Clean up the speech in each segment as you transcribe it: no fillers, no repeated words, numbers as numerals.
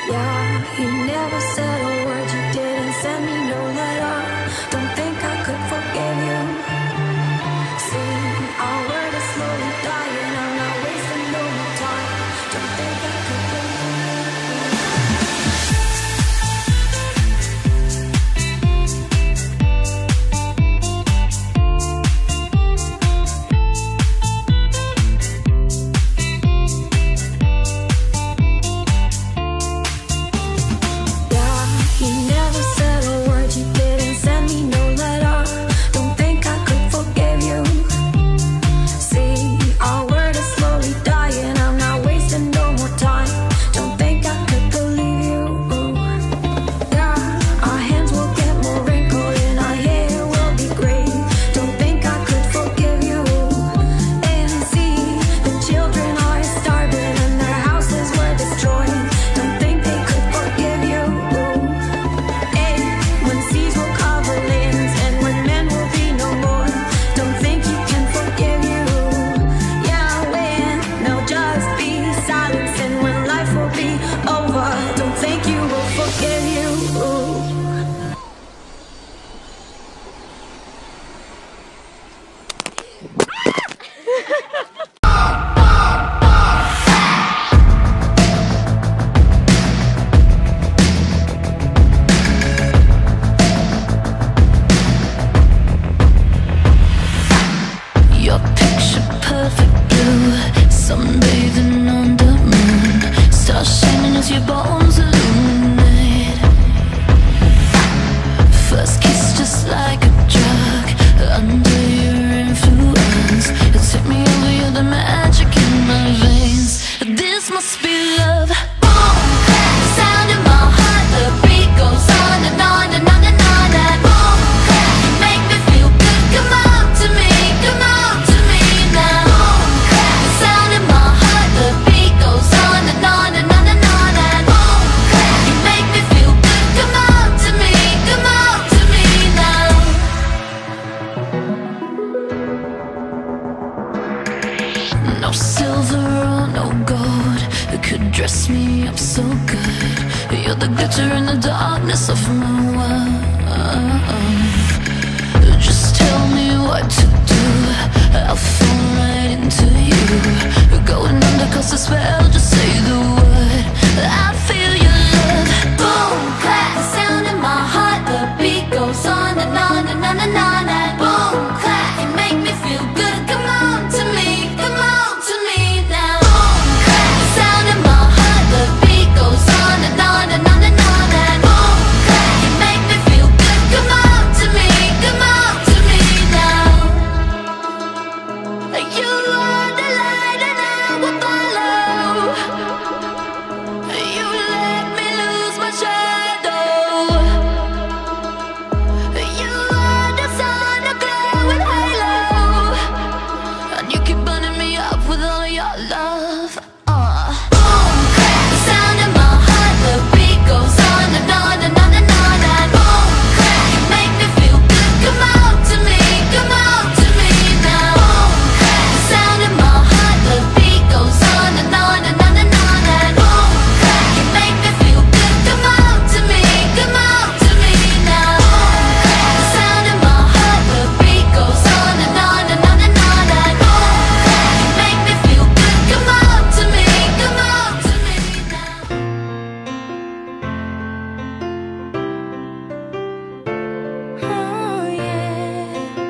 Yeah, you never said a word, you didn't send me no letter. Don't think I could forgive you. See, our word is slowly dying, I'm not wasting no more time. Don't think I could dress me up so good. You're the glitter in the darkness of my world. Just tell me what to do, I'll fall right into you. Going under cause the spell, just say the word. I feel your love. Boom, clap, the sound in my heart. The beat goes on and on and on and on. And boom, clap, you make me feel good. Come on to me, come on to me now. Boom, clap, the sound in my heart. The beat goes on and on and on and on. And boom, clap, you make me feel good. Come on to me, come on to me now. You are the light and I will follow. You let me lose my shadow. You are the sun, a glowing halo, and you keep burning me up with all your love. Boom, clap, the sound in my heart. The beat goes on and on and on and on. And boom, clap, you make me feel good. Come on to me, come on to me now. Boom, clap, the sound in my heart. The beat goes on and on and on and on. And boom, clap, you make me feel good. Come on to me, come on to me now. Boom, clap, the sound in my heart. The beat goes on and on and on and on. And boom, clap, you make me feel good. Come on to me, come on to me now. Oh yeah.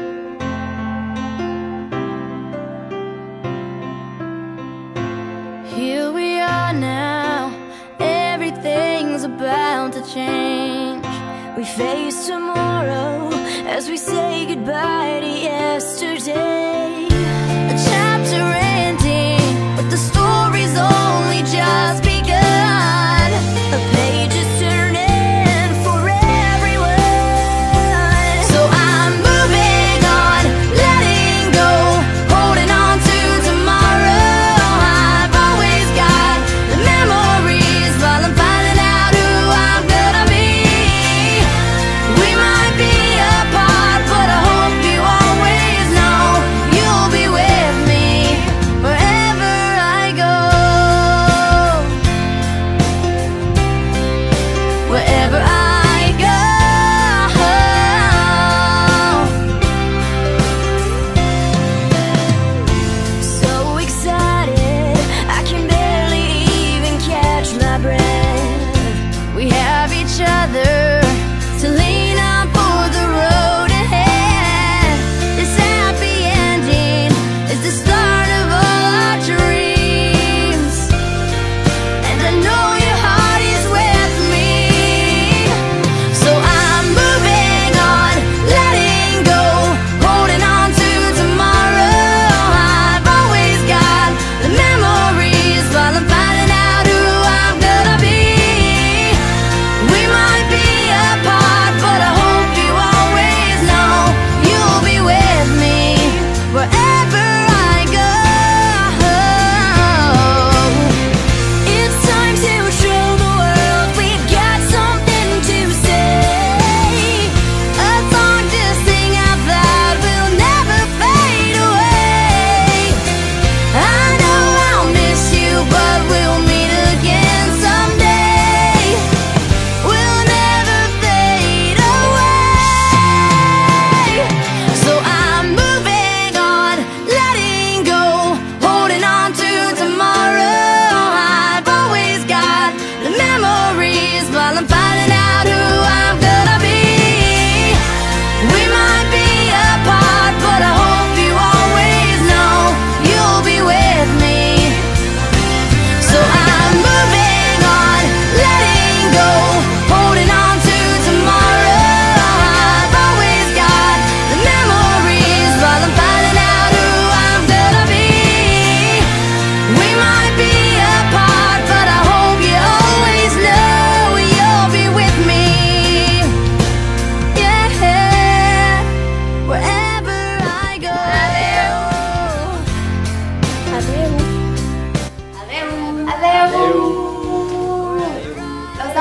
Here we are now, everything's about to change. We face tomorrow as we say goodbye to yesterday. A chapter ending, but the story's only just begun. A page is turning for everyone. So I'm moving on, letting go, holding on to tomorrow. I've always got the memories while I'm finding out who I'm gonna be. We might be apart, but I hope you always know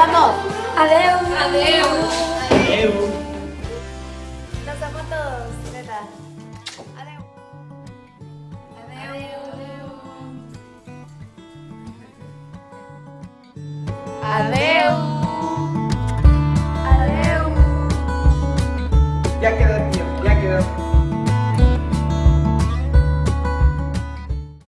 vamos. Adeu. Adeu. Adeu. Nos vemos todos, neta. Adeu. Adeu. Adeu. Ya quédate.